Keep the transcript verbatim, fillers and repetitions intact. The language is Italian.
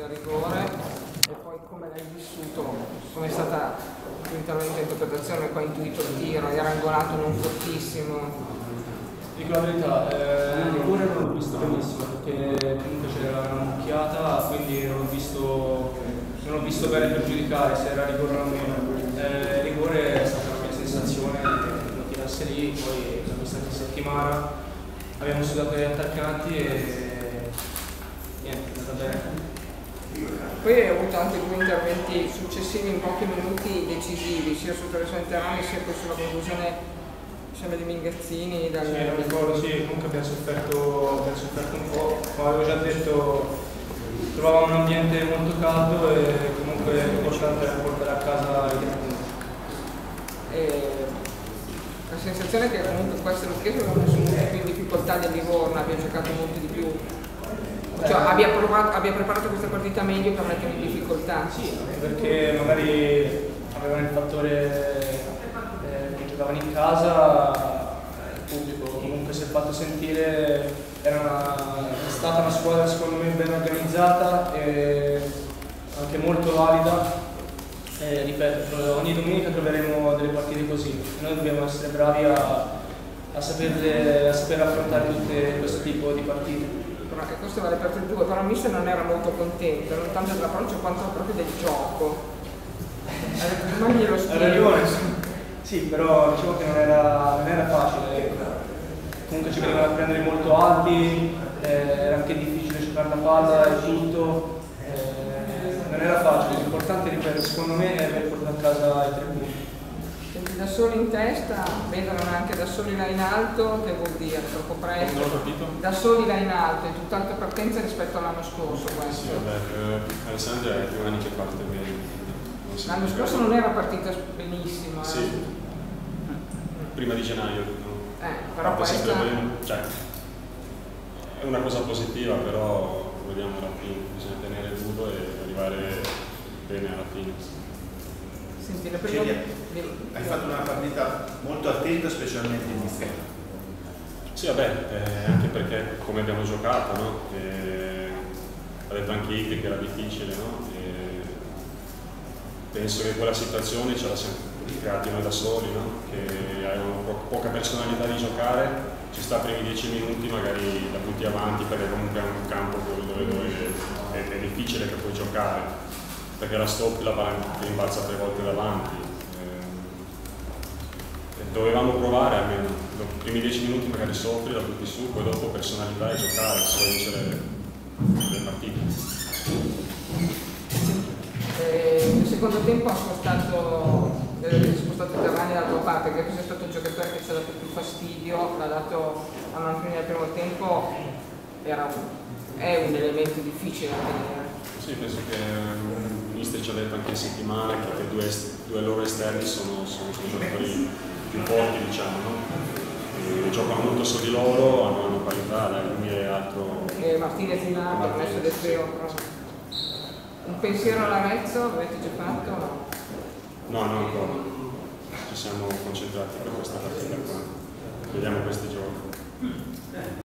del rigore e poi come l'hai vissuto, come è stata l'intervento in interpretazione, poi intuito il tiro, era angolato non fortissimo. Dico la verità, eh, il rigore non l'ho visto benissimo perché comunque c'era una mucchiata, quindi non ho visto, non ho visto bene per giudicare se era rigore o meno. Eh, il rigore è stata una mia sensazione che lo tirasse lì, poi siamo stati in settimana, abbiamo studiato gli attaccanti e niente, è andata bene. Poi hai avuto anche due interventi successivi in pochi minuti decisivi, sia su Torresone Terrani sia poi sulla conclusione di Mingazzini. Dal... Sì, non ricordo, sì, comunque abbiamo sofferto, abbiamo sofferto un po', come avevo già detto, trovavamo un ambiente molto caldo e comunque l'importante era portare a casa i tre punti. E la sensazione è che comunque questa Lucchese aveva messo molto più in difficoltà del Livorno, abbia giocato molto di più, cioè eh. abbia, provato, abbia preparato questa partita meglio per mettere in difficoltà. Sì, perché magari avevano il fattore che giocavano in casa, il pubblico comunque si è fatto sentire, era una, è stata una squadra secondo me ben organizzata e anche molto valida. E, ripeto, ogni domenica troveremo delle partite così, noi dobbiamo essere bravi a, a, saperle, a saper affrontare tutte questo tipo di partite. E questo vale per tutti e due, però il mister non era molto contento, non tanto dell'approccio quanto proprio del gioco. Ma glielo spiego. Sì, però dicevo che non era, non era facile, comunque ci venivano a prendere molto alti, eh, era anche difficile giocare la palla e tutto, eh, non era facile, l'importante, ripeto, secondo me è aver portato a casa i tre punti. Senti, da soli in testa, vedono anche da soli là in alto, che vuol dire? Troppo presto? Non ho capito. Da soli là in alto, è tutt'altra partenza rispetto all'anno scorso questo. Sì, vabbè, eh, Alessandria è più anni che parte bene. L'anno scorso non era partita benissimo. Eh. Sì. Prima di gennaio, no? Eh, però questa... bene, cioè, è una cosa positiva, però vediamo alla fine, bisogna tenere duro e arrivare bene alla fine. Senti, la prima... Hai fatto una partita molto attenta, specialmente in difesa. Sì, vabbè, eh, anche perché come abbiamo giocato, no? E, ha detto anche Igri che era difficile, no? E penso che quella situazione ce la siamo creati noi da soli, no? Che avevano po poca personalità di giocare, ci sta per i primi dieci minuti, magari la butti avanti perché comunque è un campo dove, dove è, è difficile che puoi giocare, perché la stoppi la palla ti rimbalza tre volte davanti. Eh, dovevamo provare almeno, i primi dieci minuti magari soffri, la butti su, poi dopo personalità e giocare, se vuoi vincere le partite. Eh, nel secondo tempo ha spostato eh, spostato Terrani dalla tua parte, credo che sia stato il giocatore che ci ha dato più fastidio, l'ha dato a non finire il primo tempo, era un, è un elemento difficile da tenere. Sì, penso che il mister ci ha detto anche in settimana che i due, due loro esterni sono, sono, sono giocatori più forti, diciamo, no? E giocano molto su di loro, hanno una qualità, lui è altro. E Martinez in alto, ha messo del suo. Un pensiero all'Arezzo l'avete già fatto? No, non ancora. Ci siamo concentrati per questa partita qua. Vediamo questi giorni.